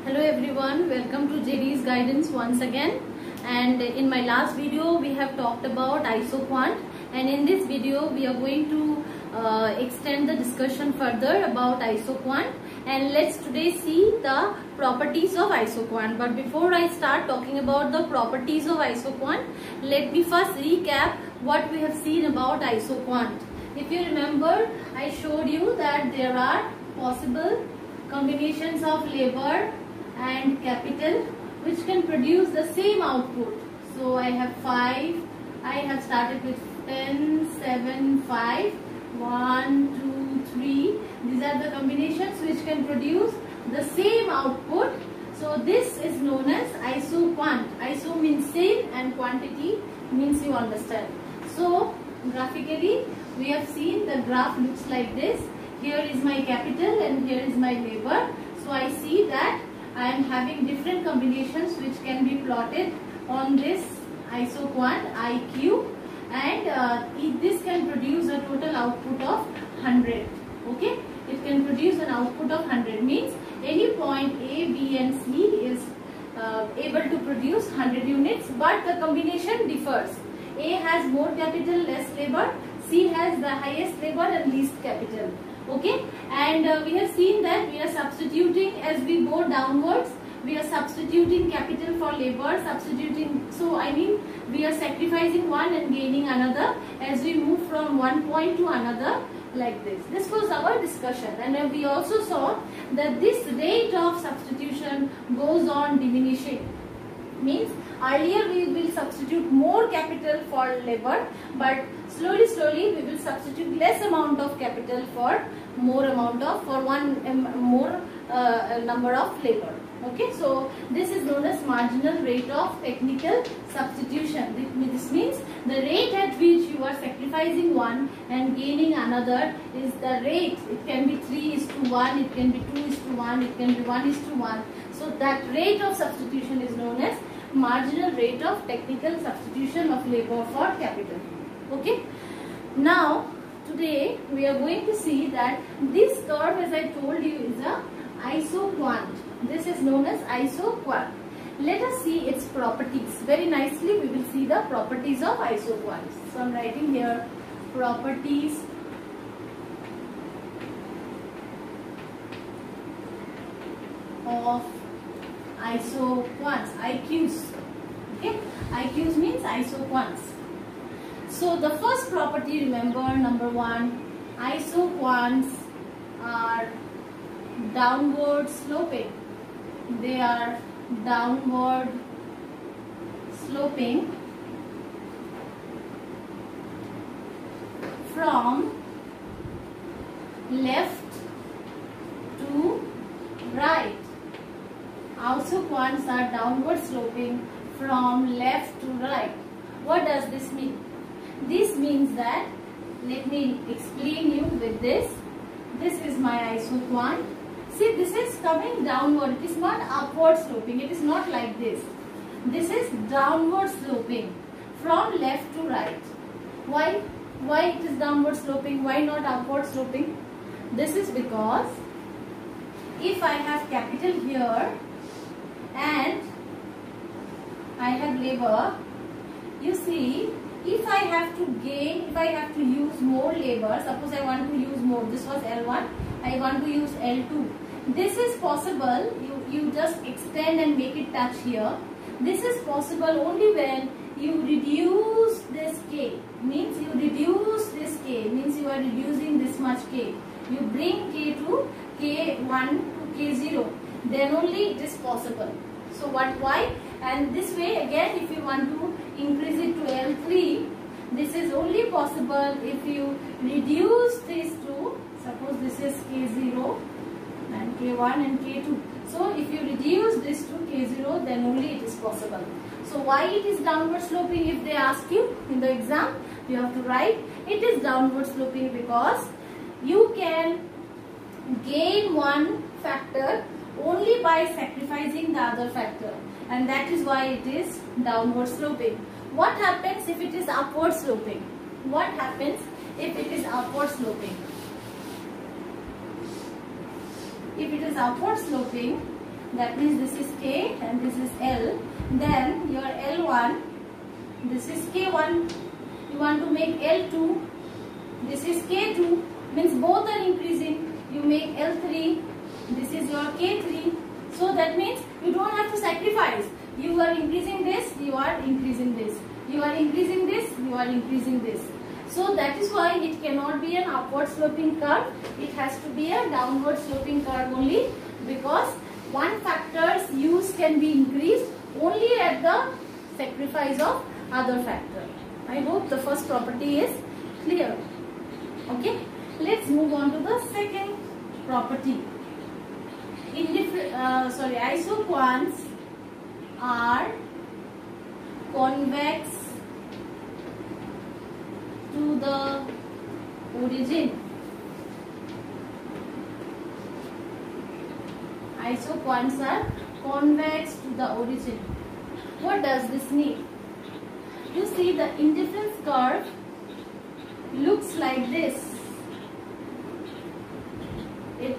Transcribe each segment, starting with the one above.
Hello everyone, welcome to JD's guidance once again. And in my last video we have talked about isoquant, and in this video we are going to extend the discussion further about isoquant, and let's today see the properties of isoquant. But before I start talking about the properties of isoquant, let me first recap what we have seen about isoquant. If you remember, I showed you that there are possible combinations of labor and capital which can produce the same output. So I have 5, I have started with 10, 7, 5, 1, 2, 3. These are the combinations which can produce the same output. So this is known as isoquant. Iso means same and quantity means you understand. So graphically we have seen the graph looks like this. Here is my capital and here is my labor. So I see that I am having different combinations which can be plotted on this isoquant IQ, and this can produce a total output of 100. Okay, it can produce an output of 100, means any point A, B and C is able to produce 100 units, but the combination differs. A has more capital, less labor. C has the highest labor and least capital. Okay, and we have seen that we are substituting as we go downwards. We are substituting capital for labor, so I mean we are sacrificing one and gaining another as we move from one point to another, like this. This was our discussion, and we also saw that this rate of substitution goes on diminishing. Means earlier we will substitute more capital for labor, but slowly we will substitute less amount of capital for more number of labor. Okay, so this is known as marginal rate of technical substitution. This means the rate at which you are sacrificing one and gaining another is the rate. It can be 3:1, it can be 2:1, it can be 1:1. So that rate of substitution is known as marginal rate of technical substitution of labor for capital. Okay, now today we are going to see that this curve, as I told you, is a isoquant. This is known as isoquant. Let us see its properties. Very nicely we will see the properties of isoquants. So I am writing here properties of isoquants, IQs. Okay, IQs means isoquants. So the first property, remember, number 1, isoquants are downward sloping. They are downward sloping from left to right. Isoquants are downward sloping from left to right. What does this mean? This means that, let me explain you with this. This is my isoquant. See, this is coming downward. It is not upward sloping. It is not like this. This is downward sloping from left to right. Why? Why it is downward sloping? Why not upward sloping? This is because if I have capital here and I have labor, you see, if I have to use more labor, suppose I want to use more, this was L1, I want to use L2. This is possible, you just extend and make it touch here. This is possible only when you reduce this K, means you reduce this K, means you are reducing this much K. You bring K to K1 to K0, then only it is possible. So why? And this way again, if you want to increase it to L3, this is only possible if you reduce these two. Suppose this is K0 and K1 and K2. So if you reduce this to K0, then only it is possible. So why it is downward sloping? If they ask you in the exam, you have to write it is downward sloping because you can gain one factor only by sacrificing the other factor, and that is why it is downward sloping. What happens if it is upward sloping? What happens if it is upward sloping? If it is upward sloping, that means this is K and this is L. Then your L1, this is K1, you want to make L2, this is K2, means both are increasing, you make L3, this is your K3. So that means you don't have to sacrifice. You are increasing this, you are increasing this. You are increasing this, you are increasing this. So that is why it cannot be an upward sloping curve. It has to be a downward sloping curve only, because one factor's use can be increased only at the sacrifice of other factor. I hope the first property is clear. Okay, let's move on to the second property. Isoquants are convex to the origin. Isoquants are convex to the origin. What does this mean? You see, the indifference curve looks like this. It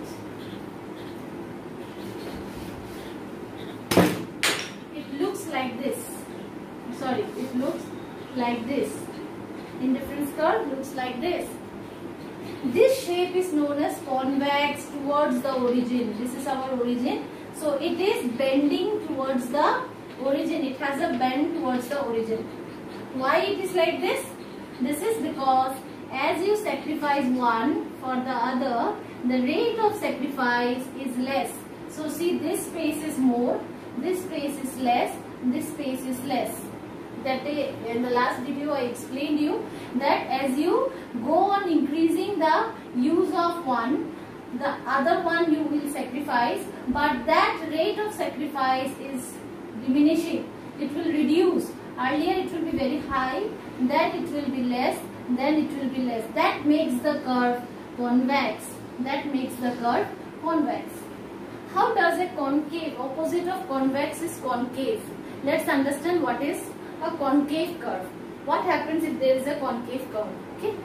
looks like this. Sorry, it looks like this. Indifference curve looks like this. This shape is known as convex towards the origin. This is our origin. So it is bending towards the origin. It has a bend towards the origin. Why it is like this? This is because as you sacrifice one for the other, the rate of sacrifice is less. So see, this space is more, this space is less, this space is less. That in the last video I explained you that as you go on increasing the use of one, the other one you will sacrifice, but that rate of sacrifice is diminishing. It will reduce. Earlier it will be very high, then it will be less, then it will be less. That makes the curve convex. That makes the curve convex. How does a concave, opposite of convex is concave. Let's understand what is a concave curve. What happens if there is a concave curve? Okay.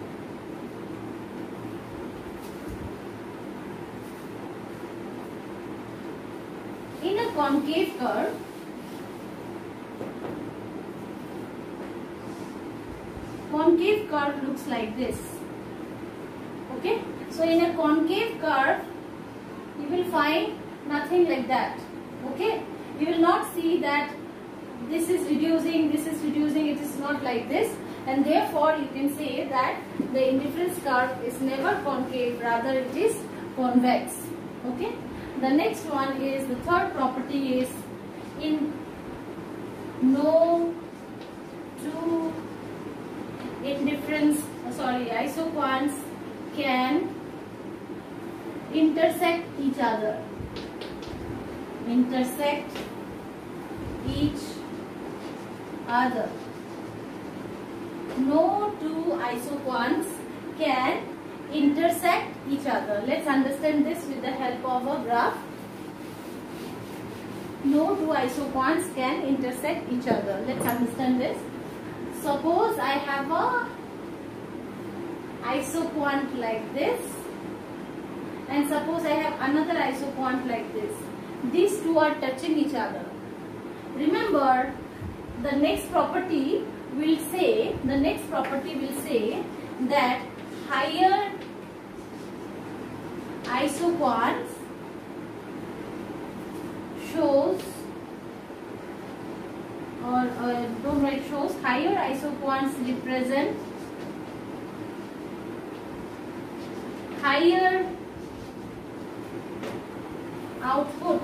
In a concave curve, looks like this. Okay. So in a concave curve, you will find nothing like that. Okay. You will not see that this is reducing, it is not like this, and therefore you can say that the indifference curve is never concave, rather it is convex. Okay. The next one is, the third property is, in no two isoquants can intersect each other. No two isoquants can intersect each other. Let's understand this with the help of a graph. No two isoquants can intersect each other. Let's understand this. Suppose I have a isoquant like this, and suppose I have another isoquant like this. These two are touching each other. Remember, the next property will say that higher isoquants shows, or don't write shows, higher isoquants represent higher output.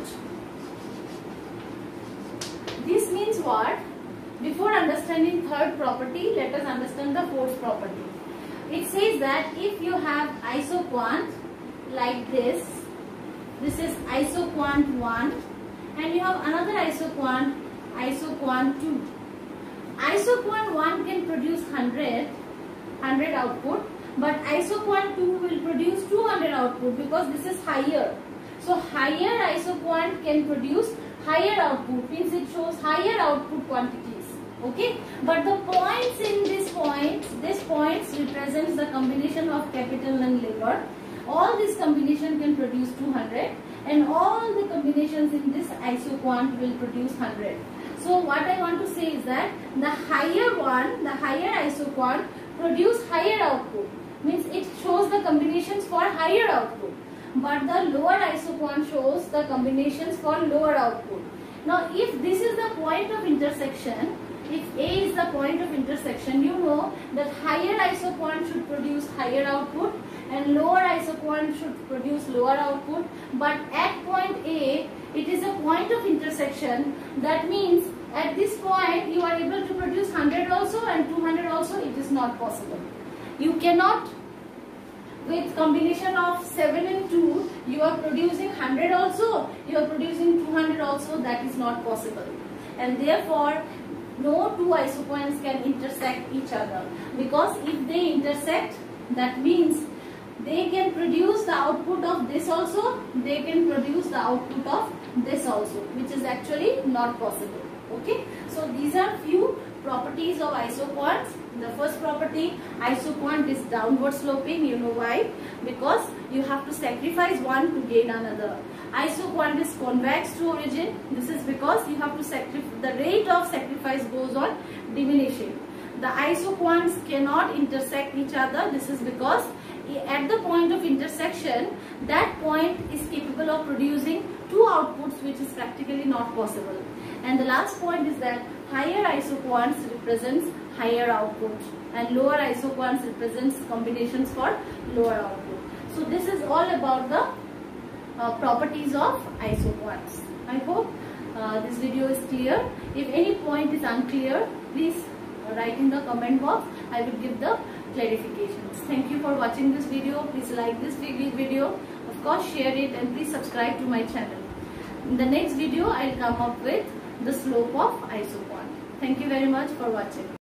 This means what? Before understanding third property, let us understand the fourth property. It says that if you have isoquant like this is isoquant 1, and you have another isoquant 2. Isoquant 1 can produce 100 output, but isoquant 2 will produce 200 output, because this is higher. So higher isoquant can produce higher output, means it shows higher output quantities. Okay, but the points in this points represents the combination of capital and labor. All this combination can produce 200, and all the combinations in this isoquant will produce 100. So what I want to say is that the higher one, the higher isoquant produce higher output, means it shows the combinations for higher output, but the lower isoquant shows the combinations for lower output. Now if this is the point of intersection, if A is the point of intersection, you know that higher isoquant should produce higher output and lower isoquant should produce lower output. But at point A, it is a point of intersection. That means at this point you are able to produce 100 also and 200 also. It is not possible. You cannot, with combination of 7 and 2, you are producing 100 also, you are producing 200 also. That is not possible. And therefore, no two isoquants can intersect each other, because if they intersect, that means they can produce the output of this also, they can produce the output of this also, which is actually not possible. Okay, so these are few properties of isoquants. The first property, isoquant is downward sloping. You know why? Because you have to sacrifice one to gain another. Isoquant is convex to origin. This is because you have to sacrifice, the rate of sacrifice goes on diminishing. The isoquants cannot intersect each other. This is because at the point of intersection, that point is capable of producing two outputs, which is practically not possible. And the last point is that higher isoquants represents higher output and lower isoquants represents combinations for lower output. So this is all about the properties of isoquants. I hope this video is clear. If any point is unclear, please write in the comment box. I will give the clarifications. Thank you for watching this video. Please like this video. Of course, share it and please subscribe to my channel. In the next video, I will come up with the slope of isoquant. Thank you very much for watching.